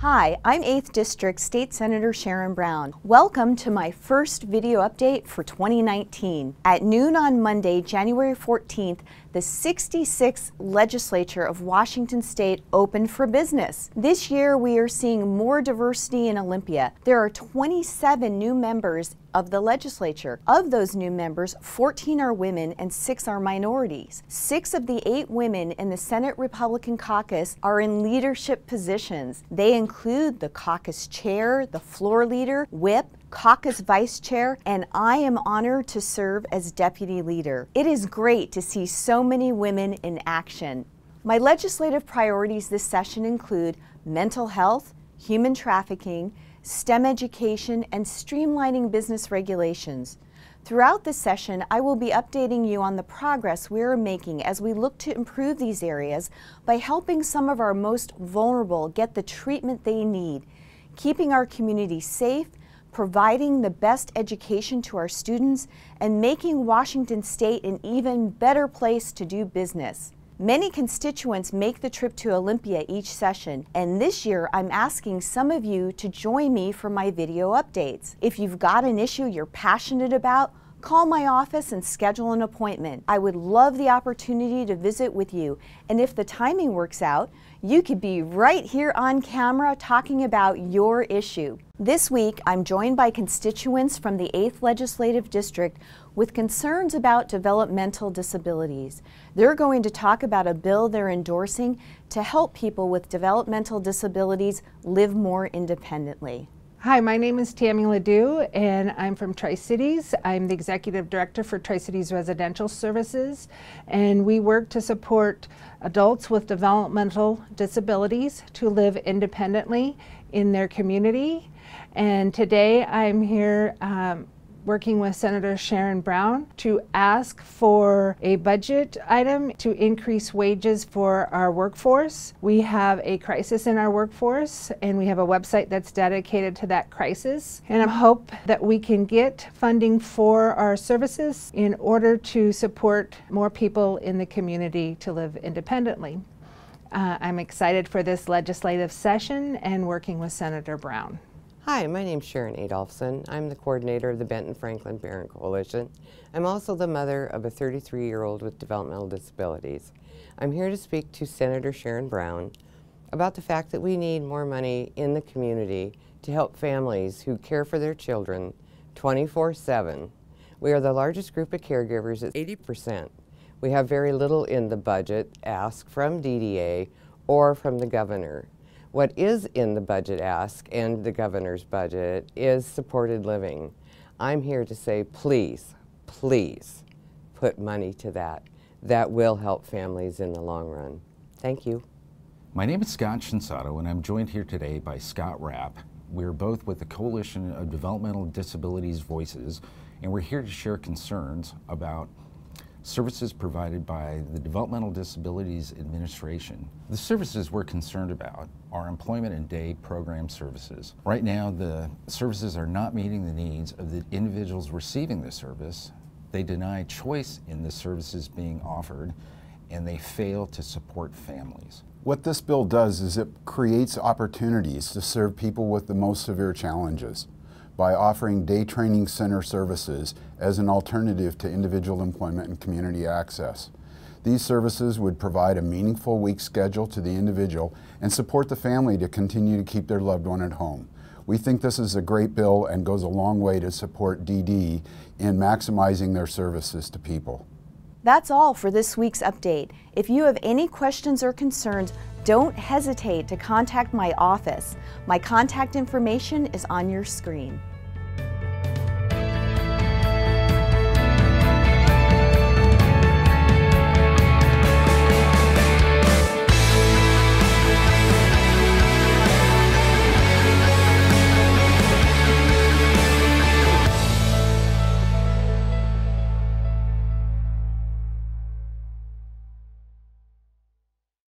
Hi, I'm 8th District State Senator Sharon Brown. Welcome to my first video update for 2019. At noon on Monday, January 14th, the 66th Legislature of Washington State opened for business. This year, we are seeing more diversity in Olympia. There are 27 new members of the legislature. Of those new members, 14 are women and 6 are minorities. 6 of the 8 women in the Senate Republican caucus are in leadership positions. They include the caucus chair, the floor leader, whip, caucus vice chair, and I am honored to serve as deputy leader. It is great to see so many women in action. My legislative priorities this session include mental health, human trafficking, STEM education, and streamlining business regulations. Throughout this session, I will be updating you on the progress we are making as we look to improve these areas by helping some of our most vulnerable get the treatment they need, keeping our community safe, providing the best education to our students, and making Washington State an even better place to do business. Many constituents make the trip to Olympia each session, and this year I'm asking some of you to join me for my video updates. If you've got an issue you're passionate about, call my office and schedule an appointment. I would love the opportunity to visit with you, and if the timing works out, you could be right here on camera talking about your issue. This week, I'm joined by constituents from the 8th Legislative District with concerns about developmental disabilities. They're going to talk about a bill they're endorsing to help people with developmental disabilities live more independently. Hi, my name is Tammy Ledoux, and I'm from Tri-Cities. I'm the Executive Director for Tri-Cities Residential Services, and we work to support adults with developmental disabilities to live independently in their community. And today I'm here working with Senator Sharon Brown to ask for a budget item to increase wages for our workforce. We have a crisis in our workforce, and we have a website that's dedicated to that crisis. And I hope that we can get funding for our services in order to support more people in the community to live independently. I'm excited for this legislative session and working with Senator Brown. Hi, my name's Sharon Adolphson. I'm the coordinator of the Benton Franklin Parent Coalition. I'm also the mother of a 33-year-old with developmental disabilities. I'm here to speak to Senator Sharon Brown about the fact that we need more money in the community to help families who care for their children 24/7. We are the largest group of caregivers at 80%. We have very little in the budget ask from DDA or from the governor. What is in the budget ask and the governor's budget is supported living. I'm here to say, please, please put money to that. That will help families in the long run. Thank you. My name is Scott Shinsato, and I'm joined here today by Scott Rapp. We're both with the Coalition of Developmental Disabilities Voices, and we're here to share concerns about services provided by the Developmental Disabilities Administration. The services we're concerned about are employment and day program services. Right now, the services are not meeting the needs of the individuals receiving the service. They deny choice in the services being offered, and they fail to support families. What this bill does is it creates opportunities to serve people with the most severe challenges by offering day training center services as an alternative to individual employment and community access. These services would provide a meaningful week schedule to the individual and support the family to continue to keep their loved one at home. We think this is a great bill and goes a long way to support DD in maximizing their services to people. That's all for this week's update. If you have any questions or concerns, don't hesitate to contact my office. My contact information is on your screen.